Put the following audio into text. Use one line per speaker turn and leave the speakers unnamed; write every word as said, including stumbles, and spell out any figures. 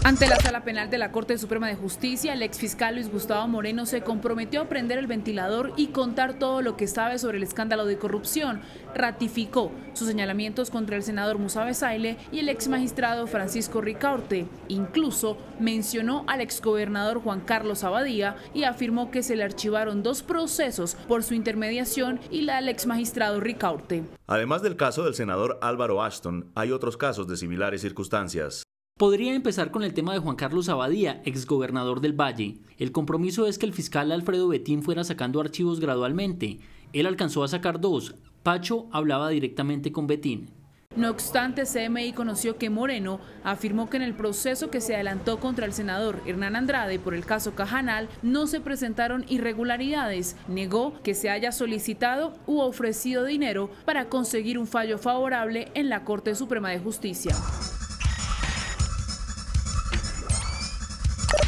Ante la Sala Penal de la Corte Suprema de Justicia, el exfiscal Luis Gustavo Moreno se comprometió a prender el ventilador y contar todo lo que sabe sobre el escándalo de corrupción. Ratificó sus señalamientos contra el senador Musa Bezayle y el exmagistrado Francisco Ricaurte. Incluso mencionó al exgobernador Juan Carlos Abadía y afirmó que se le archivaron dos procesos por su intermediación y la del exmagistrado Ricaurte.
Además del caso del senador Álvaro Ashton, hay otros casos de similares circunstancias.
Podría empezar con el tema de Juan Carlos Abadía, exgobernador del Valle. El compromiso es que el fiscal Alfredo Betín fuera sacando archivos gradualmente. Él alcanzó a sacar dos. Pacho hablaba directamente con Betín.
No obstante, C M I conoció que Moreno afirmó que en el proceso que se adelantó contra el senador Hernán Andrade por el caso Cajanal no se presentaron irregularidades. Negó que se haya solicitado u ofrecido dinero para conseguir un fallo favorable en la Corte Suprema de Justicia.